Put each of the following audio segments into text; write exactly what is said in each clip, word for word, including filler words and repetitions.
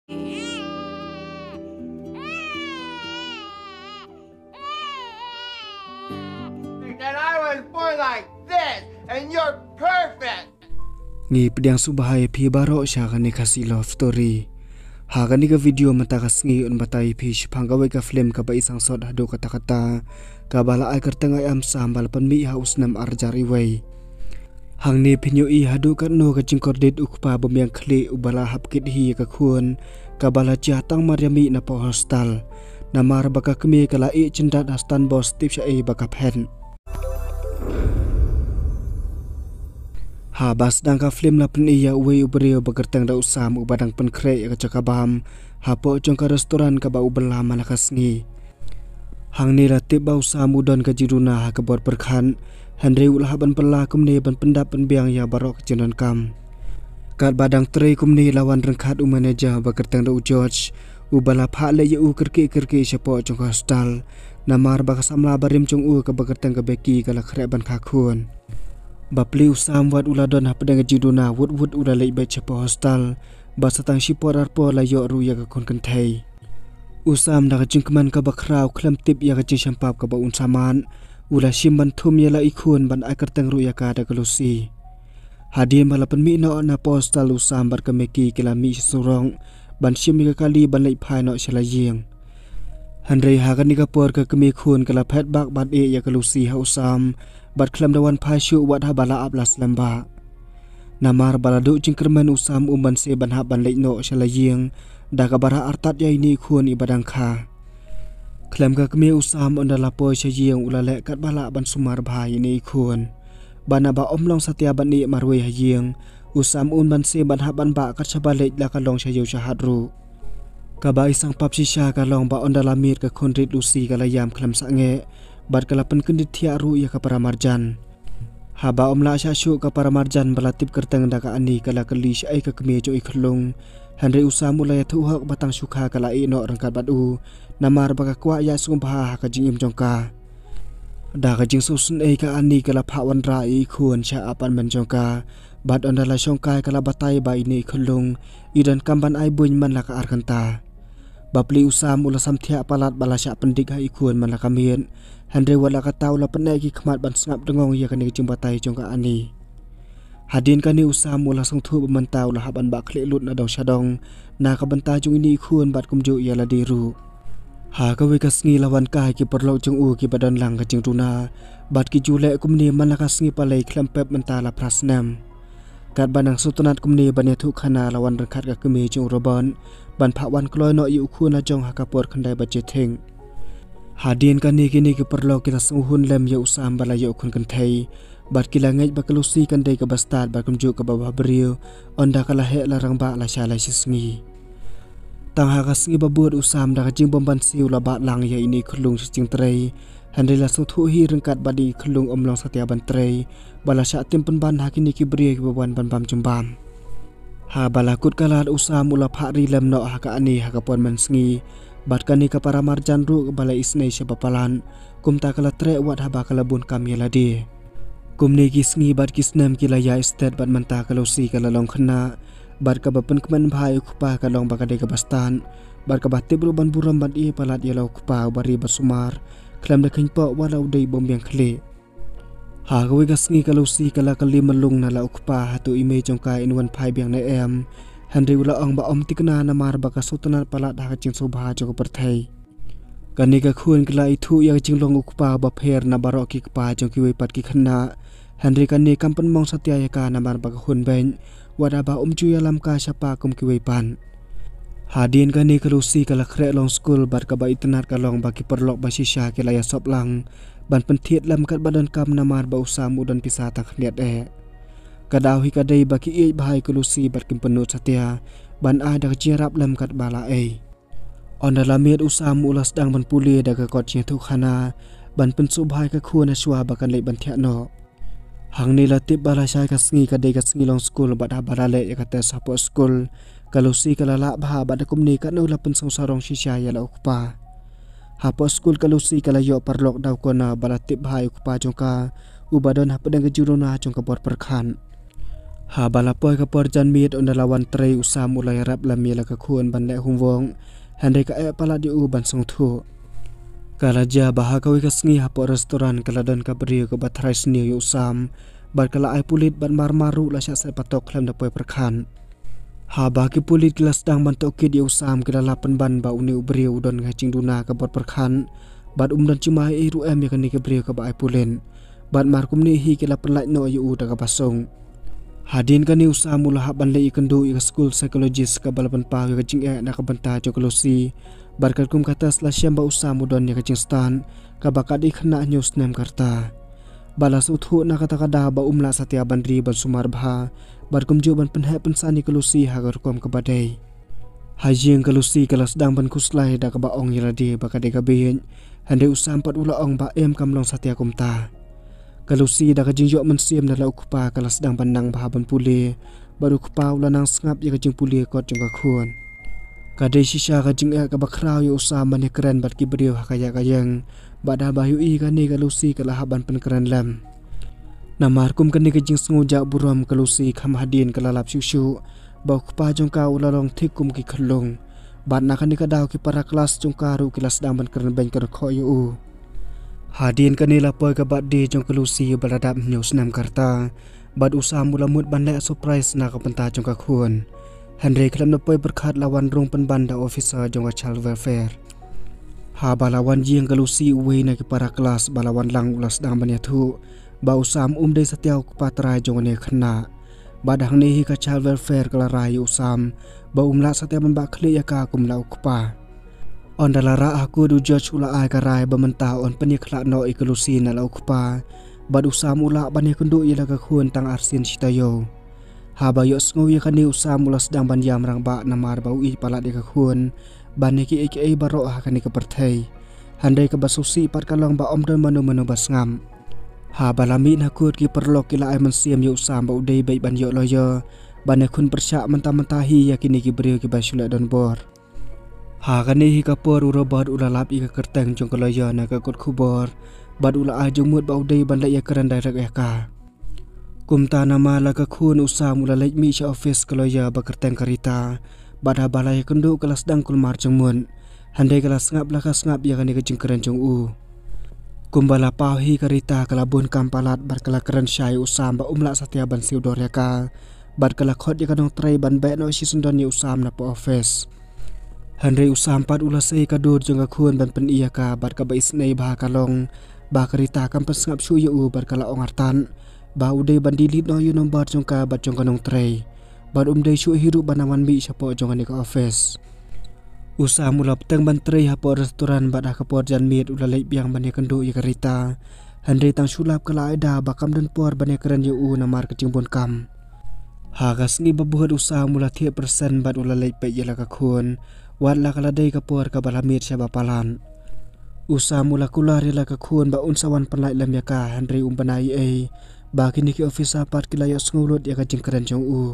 And I was born like this, and you're perfect. Ngi pedang subahai pi baro sya kani kasi love story. Ha kani ka video mata kas ngi un batai pi shpanggawe ka film ka ba isang sod hado kata-kata ka bala ai kertengai am sambal pan mi haus nam arjari wei. Hang ni pinyo i hado ka no ka jingkor dit ukpa bumyang kli ubala hapkit hi ka khun ka bala jatang maryami na po hostel. Namar baka kemi kala i cindat hastan bos tip sya e baka pen. Ha bas dang ka film la pen iya uwe ubrio bagertang da usam ubadang pen kre ka cakabam ha po jong ka restoran ka ba ubela malakas ngi. Hang ni ratib ba usam udon ka jiruna ha ka bor perkhan Henry ulah ban pela kumni ban pendap pen biang ya barok jenon kam. Kat badang tre kumni lawan rengkat u manager bagertang da u George ubala pha le yu kerki kerki syapo jong ka hostel namar ba ka samla barim jong u ka bagertang ka beki kala kre ban ka khun. Bapli usam wat uladon ha pedang jiduna wut wut ula lei ba cepo hostel basatang sipor arpo la yo ru ya ka kon kentai usam da jingkman ka bakrau klam tip ya ka champap ka ba unsaman ula simban thum ya la ikhun ban akartang ru ya ka da kalusi hadim balapan mi no na postal usam bar ka meki kilami surong ban sim ka kali ban lei phai no selayeng Henry ha ka ni ka por ka kemi khun kala phet bak bat e ya kalusi ha usam bat klam dawan phasyu wat ha bala ablas lamba namar baladu jingkerman usam umban se ban ha ban leino shalayeng da ka bara artat yai ni khun ibadang kha klam ka kme usam ondala po shayeng ulale kat bala ban sumar bhai ni khun bana ba omlong satya ban ni marwe hayeng usam un ban se ban ha ban ba kat chabale la ka long shayu shahadru ka ba isang papsisha ka long ba ondala mir ka khonrit lusi ka layam klam sange bat kalapan kendit tiaru ya ka para marjan haba omla syasyu ka para marjan balatip kerteng da ka ani kala kelish ai ka keme jo ikhlung Henry usam ulaya thuhak batang sukha kala ino rangkat batu namar baka kwa ya sumpah ka jingim jongka da ka jing susun ai ka ani kala phawan ra i khun sha apan man jongka bat ondala songkai kala batai ba ini ikhlung idan kamban ai buin man la ka arkanta bapli usam ula samthia palat balasya pendik ha ikun man la kamien Henry wala ka tau la penai ki khmat ban sngap dengong ya kani jimbatai jongka ani hadin kani usam ula song thu ban tau la haban ba khle lut na dong shadong na ka banta jong ini khun bat kumju ya la diru ha ka we ka sngi lawan kai ki perlo jong u ki badan lang ka jing tuna bat ki jule kumni man la ka sngi palai klempep menta la prasnam kat banang sutunat kumni bane thu khana lawan rakhat ka kemi jong roban ban phawan kloi no yu khun na jong ha ka por khandai ba che thing hadin kani kini ki perlo kita suhun lem ya usam bala yo khun kan thai bat kila ngai bakalusi kan dei ka bastat ba kumju ka baba brio onda kala he la rang ba la sha la sisngi tang ha ka sngi babur usam da ka jing bomban siu la ba lang ya ini khulung sing trei Henry la su thu hi rengkat badi khulung omlong satya ban trei bala sha tim pen ban ha kini ki brio ki baban ban bam jumbam ha bala kut kalat usam ula pha ri lem no ha ka ani ha ka pon man sngi bat kani ka para marjan ru bala isnei sebapalan kumta kala tre wat haba kala bun kam yeladi kumni ki sngi bat kisnam ki laya state bat manta kalosi kala long khna bat ka bapen kman bhai khpa ka long bakade ka bastan bat ka batte bru ban buram bat i palat yelo khpa bari basumar klam da khinpa walau dei bombyang khle ha gawe ka sngi kalosi kala kali malung na la khpa hatu ime jongka in one five byang na em Henry ula ang ba om tikna na mar baka sutunan palat ha ching sobha jo perthai kani ka khun kla ithu ya ching long ukpa ba pher na baro ki pa jo ki we pat ki khanna Henry kani kampan mong satya ya ka na mar baka khun ben wada ba um chu ya lam ka sapa kum ki we pan hadin kani kalusi kala khre long school bar ka ba itnar ka long ba ki perlok ba sisha ki la ya sop lang ban penthiet lam kat badan kam na mar ba usam udan pisa ta khniat e kadaw hi kadai baki i bhai kulusi barkim penu satya ban ada jirap lam kat bala ei onda lamit usam ulas dang ban puli daga kot chi thu khana ban pensu bhai ka khuna shwa bakan le ban thya no hangni latip bala sai ka sngi kadai ka sngi long school bada barale yakata sapo school kalusi kalala bha bada kumni ka no lapen sangsarong shisha ya la ukpa hapo school kalusi kala yo parlok daw ko na balatip bhai ukpa jongka ubadon hapadang juruna jongka bor perkhan Ha balapoi ka porjan miet on lawan tre usam ulai rap lamia la ka khun ban le humwong handai ka e pala di u ban song thu kala ja bahakawi ka sngi hapo restoran kala don ka brio ka bathrai sni yu usam bar kala ai pulit ban marmaru la sha se patok lam da poi perkhan ha ba ki pulit kelas dang ban to kid yu usam kala lapan ban ba uni brio don ka cingduna ka bot perkhan bad um dan cimai e ru em ya kan ni ka brio ka ba ai pulen bad mar kum ni hi kala pen lai no yu u da ka basong Hadin kan ni usaha mula haban le ikandu ika school psychologist ka balapan pa ka jing e na ka banta jo kalosi barkat kum kata sla syamba usaha mudon ya ka jing stan ka bakat ikhna news nem karta balas uthu na kata kada ba umla satya bandri ban sumar bha bar kum jo ban penhe pensani kalosi ha gar kom ka badai hajing kalosi kalas dang ban kuslai da ka ba ong yaladi bakade ka bin hande usaha empat ula ong ba em kamlong satya kumta Kalau si dah kajing jok mensiam dah lau kupa kalau sedang pandang bahaban pulih baru kupa ulah nang sengap ya kajing pulih kot jeng kakuan. Kadai sisa kajing eh kabakrau ya usah mani keren bat kibriu hakaya kajang badah bayu i kani kalau si kalah haban penkeren lam. Namar kum kani kajing sengujak buram kalau si kam hadin kalalap syusyu bau kupa jong kau lalong tikum ki kelung bat nak kani kadau ki para kelas jong karu kilas sedang penkeren bank kerkok yu. Hadin kani lapoi ka bat di jong kelusi baladap news nam karta bat usah mula mut bandai surprise na ka penta jong ka khun Henry kelam napoi berkat lawan rong penbanda officer jong ka child welfare ha balawan jing kelusi uwe na ki para kelas balawan lang ulas dang banya thu ba usam um dei satiau ku patrai jong ne khna badang ni hi ka child welfare kala rai usam ba umla satiau ba khli ya ka kum lau kupa On dalara aku du judge ula ai karai bamenta on penikhlak no ikulusi na lau kupa bad usam ula bani kundu ila ka khun tang arsin sitayo ha bayo sngu ya kani usam ula sedang ban yam rang ba namar bau i pala de ka khun bani ki ek ai baro ha kani ka perthai handai ka basusi pat kalong ba om don manu manu basngam ha balami na kut ki perlok ila ai mensiam yu usam ba udai bai ban yo loyo bani khun persyak menta-menta hi yakini ki brio ki basula don bor Ha kani hi kapor ura bad ula lap ika kerteng jong kalaya na ka kot kubor bad ula ajung mut bau dei ban lai keran direct eka kumta nama la ka khun usam ula lek mi sha office kalaya ba kerteng karita bad ha balai kendu kelas dang kulmar jong mun handai kelas ngap la ka ngap ya kani ka jing keran jong u kumbala pau hi karita kala bun kampalat bar kala keran syai usam ba umla satya ban siu dor eka bad kala khot ya kanong trai ban be no si sundon ni usam na po office Henry usam pat ula sei kadut jong khun ban pen iya ka bat ka bais nei bah kalong ba karita kam pesngap shu yu bar kala ongartan ba udai ban dilit no yu nomor jong ka bat jong kanong tray bat um dei shu hiru banawan mi sapo jong ani ka office usam ula peteng ban tray hapo restoran bat ha kapor jan mit ula lei biang ban kandu ya karita Henry tang sulap kala ada bakam dan por ban keren yu namar kecing bon kam ha gasngi babuhat usam ula tiap persen bat ula lei pe yala ka khun Wat la kala dei kapor ka balamit siya bapalan. Usa mula kulari la ka khun ba unsawan panlai lam ya ka Henry umbanai ay ba kini ki ofisa pat kilaya ngulot ya ka jingkeren jong u.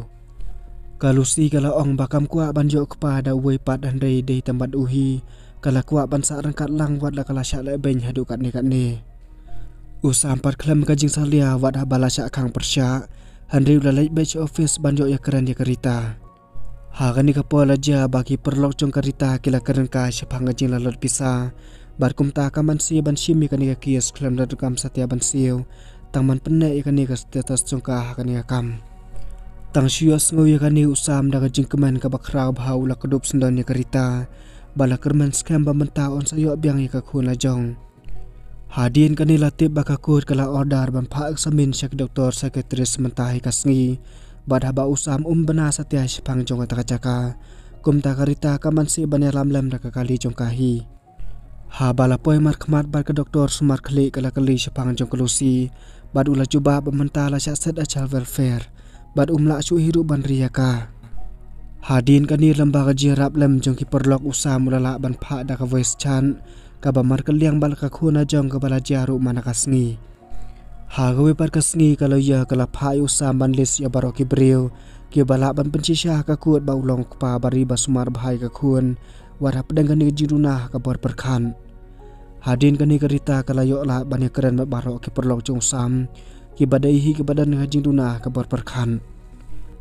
Kalusi kala ong bakam kuwa banjo kepada uwe pat Henry dei tempat uhi kala kuwa ban sa rangkat lang wat la kala syak lai beny hadu kat ni kat ni. Usa empat klam ka jing salia wat ha bala syak kang persyak Henry ula lai bech office banjo ya keren ya kerita. Ha kani kapol aja bagi perlok jong karita kila keren ka syapang jing lalot pisa bar kumta kaman si ban simi kani ka kias klam da kam satya ban siu tangman penne kani ka status jong ka kani kam tang sios ngoy kani usam da jing keman ka bakrau bhau la kedup sendon ni karita bala kerman scam ba menta on sayo biang ka khun la jong hadin kani latip bakakut kala order ban pha examine syak doktor sekretariat mentahi kasngi Badha ba usam um bana satya syapang jong ka jaka kumta karita kaman si bane lam-lam da kali jong kahi ha bala poi mar khmat bar ka doktor sumar khli kala kali syapang jong kelusi bad ula cuba bemantala syak set achal welfare bad umla su hiru ban riyaka hadin kani lembaga jirap lem jong ki perlok usam ulala ban pha da ka voice chan ka ba mar kaliang bal ka khuna jong ka bala jaru manakasngi Hagawi par kasngi kalau ya kala phai usam ban lis ya baro ki brio ki bala ban pencisha ka kuat ba ulong pa bari basumar bhai ka khun wara pedang kani jiruna ka bor perkhan hadin kani karita kala yo la ban keren baro ki perlok jong sam ki badai hi ki badan hajing duna ka bor perkhan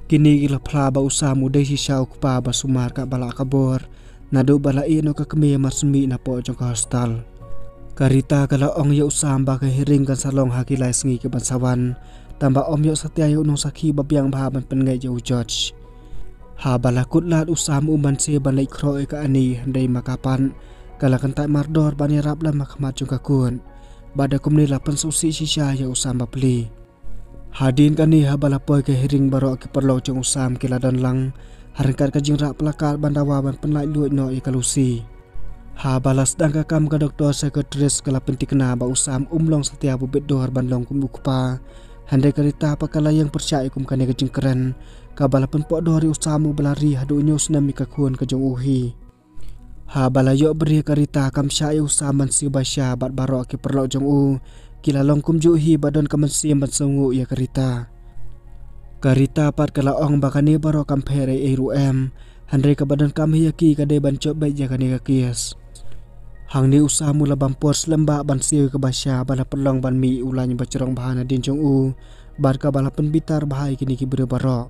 Kini gila pla ba usamu dei sisa ukpa ba sumar ka bala kabor nado bala ino ka keme masmi na po jong ka hostal. Karita kala ong ya usam ba ka hiring kan salong hakilai sengi ke bansawan tamba om yo satya yo nong sakhi babyang bahaban pengai jo judge. Ha bala kutlat usam uman se balai kroi ka ani handai makapan kala kantai mardor bani rabla makamat jong ka kun bada kumni lapan susi sisa ya usam ba pli. Hadin kani ha bala poi ke hiring baro ke perlo jong usam kila dan lang harangkat ka jing rap plakar bandawa ban penlai luit no i kalusi. Ha balas dang ka kam ka doktor sekretaris kala pentikna ba usam umlong setia bubit dohar bandlong kum ukpa handai karita pakala yang percaya kum kane ka jing keren ka bala pen po dohari usamu belari hadu nyo sunami ka kun ka jong uhi. Ha bala yo beri karita kam syai usaman si basya bat baro ke perlo jong u kila long kum juhi badon kaman sim ban sungu ya karita. Karita pat kala ong bakani baro kam phere e ruem handai ka badan kam hiyaki ka de ban chop bai ja kane ka kias. Hang ni usamu la bampos lembak ban siu ke basya bala pelong ban mi ulanya bacerong bahana din jong u bar ka bala penbitar bahai kini ki bere baro.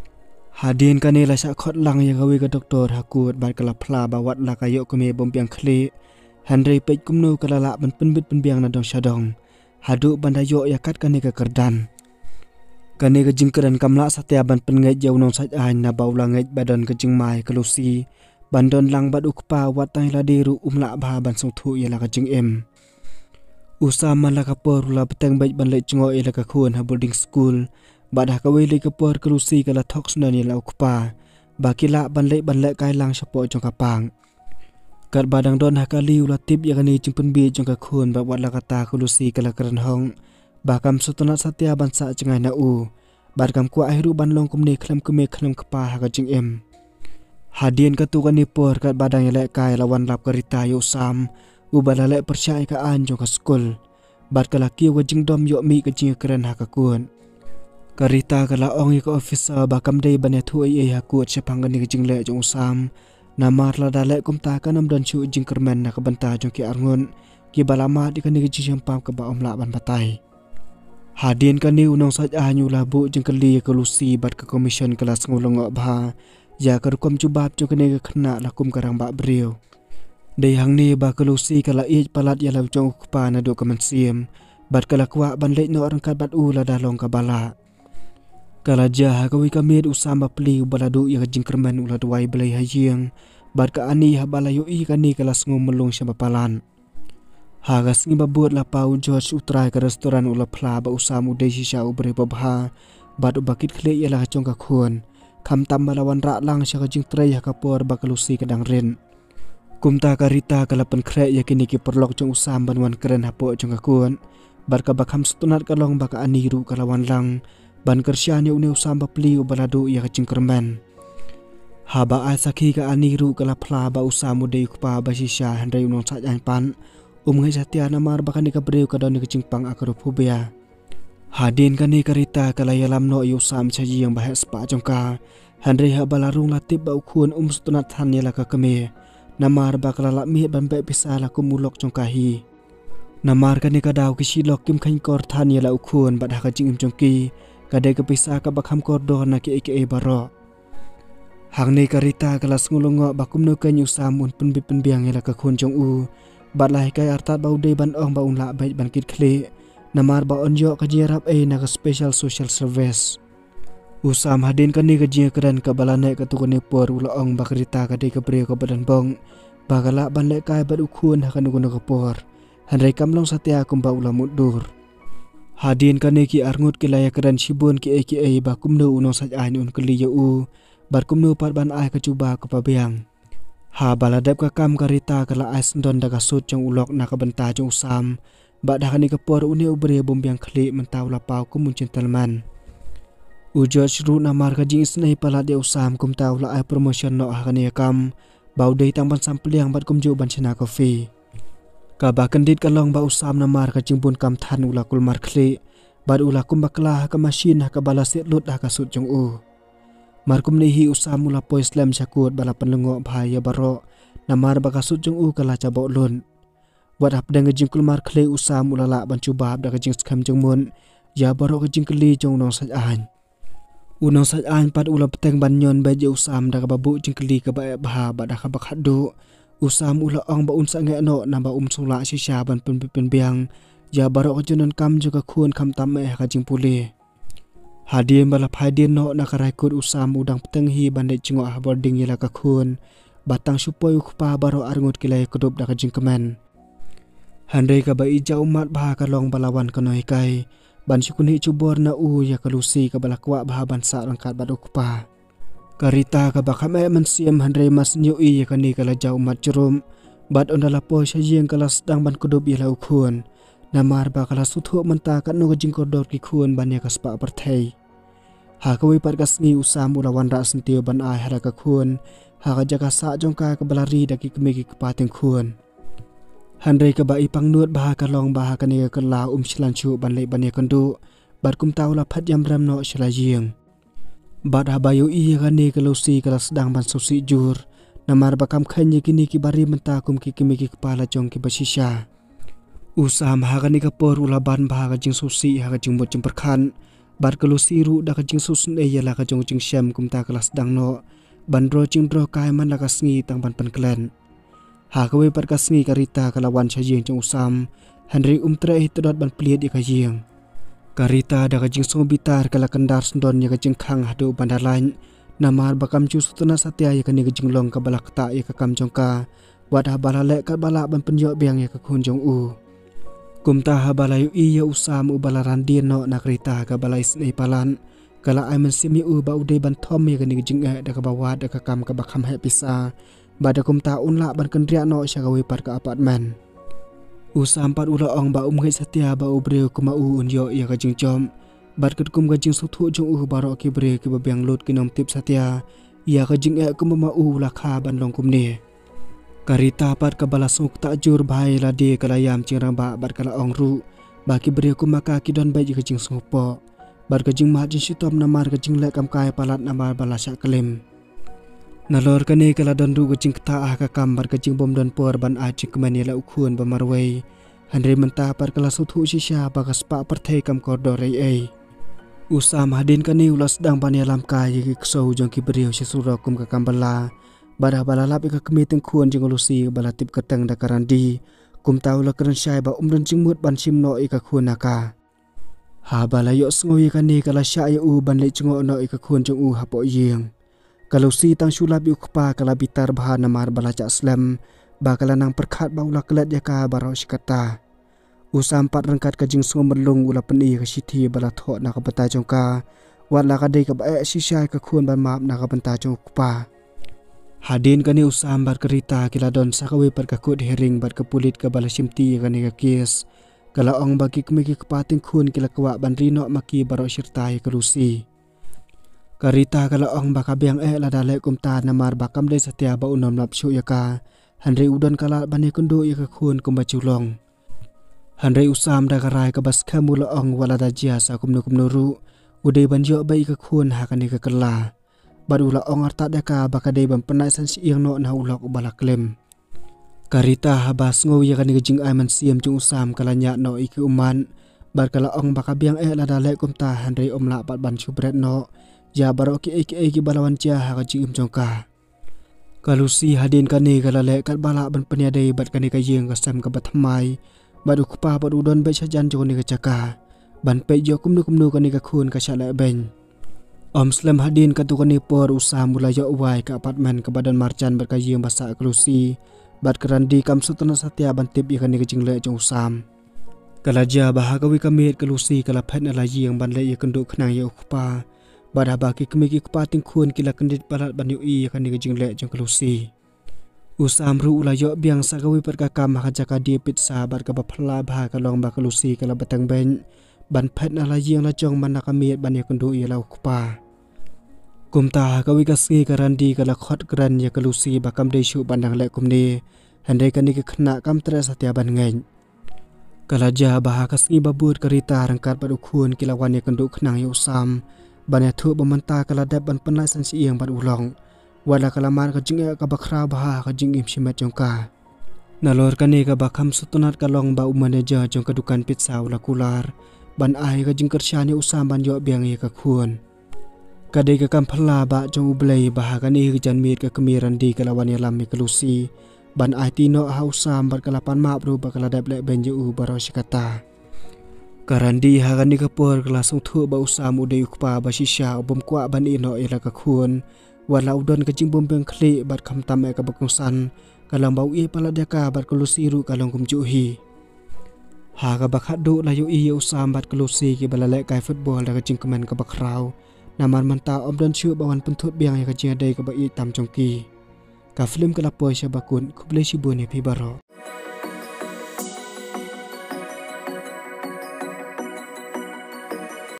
Hadin kane la sak khot lang ya gawe ka doktor hakut bar kala pla bawat la kayo keme bompiang khli handai pej kumnu kala la ban penbit penbiang na dong syadong hadu bandayo ya kat kane ka kerdan. Kane ka jingkeran kamla satya ban pengai jau nong saj ain na baula ngai badan ka jingmai kalusi bandon lang bad ukpa watang la deru umla ba ban song thu ya la ka jing em. Usama la ka por la beteng baik ban le chngo e la ka khun ha boarding school bad ha ka we le ka por kalusi kala thoks na ni la ukpa bakila ban le ban le kai lang sapo jong ka pang. Kat badang don ha ka liu la tip ya ka ni jing pen bi jong ka khun ba wat la ka ta kalusi kala kran hong bakam sutuna satya ban sa chngai na u barkam ku ahiru ban long kum ne khlam kume khlam kpa ha ka jing em. Hadin ka tu kan ni por kat badang ya le kai lawan lap karita yo sam ubala le percaya ka an jong ka skul bat kala kiu ka jing dom yo mi ka jing keren ha ka kun. Karita kala ong ka officer bakam dei ban ya thu ai ha ku chapang ka ni ka jing le jong sam namar la dale kum ta kanam don chu jing kermen na ka banta jong ki arngun ki balama di ka ni ka jing pam ka ba om la ban batai. Hadin ka ni unong saj anyu la bu jing kali ka lusi bat ka commission kelas ngulong ba ya karukom jubab jo kene khna lakum karang ba brio dei hang ni ba kalusi kala ij palat ya lau jong kpa na do kaman sim bat kala kwa ban le no rangkat bat u la dalong ka bala kala ja ka wi kamid usam ba pli baladu ya jingkerman ula duai belai hajing bat ka ani ha bala yo i kani kala ngom melung sa palan ha gas ngi babut la pau George utrai ka restoran ula phla ba usam u dei sisa u bre babha bat u bakit khle ya la jong ka khun kam tam balawan ra lang sya ka jing trai ha ka por ba kalusi kadang ren kumta karita kala pen khre ya kini ki perlok jong usam ban wan keren ha po jong ka kun bar ka bakham stunat ka long ba ka aniru kalawan lang ban kersyan ya une usam ba pli u baladu ya ka jing kermen ha ba ai sakhi ka aniru kala phla ba usam u dei kpa ba sisa handai unong sa jan pan um ngai satya namar ba kani ka breu ka don ka jing pang akaru phobia. Hadin kani karita kala yalam no yu sam chaji yang bahas pa jongka handai ha balarung latip ba ukhun um stunat than ya la ka kame namar ba kala la mi ban be pisa la kumulok jongka hi namar kani ka daw ki silok kim khain kor than ya la ukhun ba ha ka jing im jongki ka de ka pisa ka bakham kor do na ki ke baro hang ni karita kala ngulungo ba kumno kan yu sam un pun bi pun biang ya la ka khun jong u bat lai kai artat ba udei ban ong ba un la bai ban kit khle namar ba onjo ka jirap e na ka special social service usam hadin kani ka jia keren ka balane ka tu kani por ula ong bakrita ka de ka bre ka badan bong bagala ban le kai bad ukhun ha kan guno ka por handai kamlong satya kum ba ula mudur hadin kani ki arngut ki laya keren sibun ki e ki e ba kumno unong saj ain un kli yo u bar kumno pat ban ai ka cuba ka pabiang ha baladap ka kam karita kala ais don daga sut jong ulok na ka banta jong usam ba dah ni kapor une ubre bombiang khli mentau la pau kum muncin talman u George ru na mar ka jing snai pala de usam kum tau la ai promotion no ha ni kam bau dei tang ban sampliang bat kum ju ban china coffee ka ba kandit ka long ba usam na mar ka jing bun kam than ula kul mar khli bad ula kum bakla ka machine ha ka bala set lut ha ka sut jong u mar kum ni hi usam ula po islam syakut bala penlengo bahaya baro na mar ba ka sut jong u kala cha bo lun wat hap dang jing kulmar khle usam ulala ban chuba da jing skam jong mun ya baro ka jing kli jong nong sa an Unang sajaan pad ula peteng banyon baje usam da babu jengkeli ka ba bah ba da ka bakhadu usam ula ong ba un sa nge no na ba um sula shisha ban pen pen biang ja barok junon kam juga khun kham tam me ka jing puli hadien bala phaidien no na karai kut usam udang peteng hi bande chingo ha boarding yela ka khun batang supoi ukpa baro arngut kilai kudup da ka jing kemen handai ka ba ija umat bah ka long balawan ka noi kai ban syukuni cubor na u ya kalusi ka balakwa bah ban sa rangkat bad ukpa karita ka bakame mensiam handai mas nyu i ya kani kala jau mat jerum bad ondala po syajing kala sedang ban kudup yela ukhun namar ba kala suthu menta ka no jing kodor ki khun ban ya kaspa perthai ha ka wi par kasni usam ulawan ra sentiu ban ai hara ka khun ha ka jaka sa jongka ka balari da ki kemi ki pateng khun handai ka ba ipang nuat bah ka long bah ka ne ka la um chilan chu ban le ban ye kandu bad kum taw la phat yam ram no shla jing bad ha bayu i ka ne ka lo si ka sedang ban so si jur namar ba kam khan ye kini ki bari menta kum ki kemi ki kepala jong ki basisha usam ha ka ne ka por ula ban bah ka jing so si ha ka jing mo jing perkhan bad ka lo si ru da ka jing so sun e ya la ka jong jing syam kum ta ka sedang no ban ro jing ro kai man la ka sngi tang ban pen klen ha ka we par ka sngi karita kalawan syajing jong usam Henry umtre hitodot ban pliet ya ka jing karita da ka jing so bitar kala kandar sendon ya ka jing khang hadu bandalain namar bakam chu sutuna satya ya ka ni ka jing long ka balak ta ya ka kam jong ka wad ha balale ka bala ban penjo biang ya ka khun jong u kumta ha balayu i ya usam u balaran din no na karita ka balai snei palan kala ai men simi u ba udai ban thom ya ka ni ka jing da ka bawad da ka kam ka bakham he pisa bada kum ta unla ban kendria no syagawi par ka apartmen usam par ula ong ba um ngai satya ba ubre kuma u un yo ya ka jing chom bad ket kum ga jing suthu jong u baro ki bre ki ba biang lut ki nom tip satya ya ka jing e kum ma u la kha ban long kum ne karita par ka bala suk ta jur bhai la de kala yam ching rang ba bar kala ong ru ba ki bre kum ka ki don bai ji ka jing supo bar ka jing ma jing sitom namar ka jing le kam kai palat namar bala sha klem nalor kani kala don ru gajing ta ah ka kambar gajing bom don por ban a chik mani la ukhun ba marwei handre menta par kala suthu shisha ba kaspa perthai kam kor do rei ei usam hadin kani ulas dang ban ya lam ka yi kso jong ki brio shi sura kum ka kambala bara bala lap ka kemi teng khun jing lusi bala tip katang da karandi kum taw la kran shai ba umron jing mut ban sim no i ka khun aka ha bala yo sngoy kani kala sha ya u ban le chingo no i ka khun jong u ha po yeng kalau si tang sulap yuk pa kala bitar bahan namar balaca slam bakala nang perkhat ba ula kelat ya ka baro sikata usam pat rangkat ka jing sum merlung ula peni ka sithi bala tho na ka bata jongka wat la ka dei ka ba e sisai ka khun ban map na ka banta jong pa hadin ka ni usam bar kerita kila don sakawe par ka kut hering bar ka pulit ka bala simti ka ni ka kies kala ong bagi kemiki ka pating khun kila kwa ban rino maki baro sirtai ka lusi karita kala ong baka biang e la dale kumta namar bakam de satya ba unom lap shu yaka handre udon kala bani kundu yaka khun kumba chulong handre usam da karai ka bas khamula ong wala da jia sa kumnu kumnu ru ude ban jo bai ka khun ha kani ka kala badula ong arta da ka baka de ban panai san siang no na ulok bala klem karita habas ngo yaka ni jing ai man siam chung usam kala nya no iki uman bar kala ong baka biang e la dale kumta handre omla pat ban chubret no ja baro ki ek ek balawan cha ha ka jing jongka kalusi hadin kani kala le kat bala ban pania dei bat kani ka jing ka sam ka bathamai badu kpa badu don be chajan jo ni ka chaka ban pe jo kumnu kumnu kani ka khun ka shala ben om slam hadin ka tu kani por usam mula yo wai ka apartmen ka badan marchan bar ka jing basa kalusi bat karandi kam sutana satya ban tip ya kani ka jing le jong usam kala ja bahagawi kamit kalusi kala phat na la jing ban le ya kandu khnang ya ukpa bada baki kemiki kepating khun kila kendit balat ban ui kan ni jing le jong kalusi usam ru ula yo biang sagawi per ka kam ha jaka di pizza bar ka ba phla bha ka long ba kalusi kala batang ben ban phat na la jing la jong man na kamit ban ya kandu i la ukpa kumta ka wi ka ski karandi kala khot kran ya kalusi ba kam de shu bandang le kumni handai kan ni khna kam tra satya ban ngai kala ja ba ka ski babur karita rangkat ba khun kila wan ya kandu khnang yo usam banyak tu bemanta kala dap ban penai san siang ban ulong wala kala mar ka jing ka bakra bah ka jing im simat jongka nalor kani ka bakham sutunat ka long ba manager jong ka dukan pizza ula kular ban ai ka jing kersyani usam ban yo biang ye ka khun Kadai ka kam phala ba jong ublei bahagan i jan mit ka kemiran di kalawan yalam mi kelusi ban ai tino ha usam bar kalapan ma bro ba kala dap le benju u baro sikata karandi hagan ni kapur kala sung thu ba usam udai ukpa ba shisha bom kwa ban ino ila ka khun wala udon ka jingbom beng khli bat kham tam e ka bakungsan kalam bau i pala deka bat kelusi ru kalong kum ju hi ha ka bakhat do la yu i usam bat kelusi ki balale kai football da ka jingkemen ka bakrau Naman manta om dan syu bawan penthut biang ya kajia dai ka ba i tam chongki ka film kala poi sha bakun kuble shi bone phi baro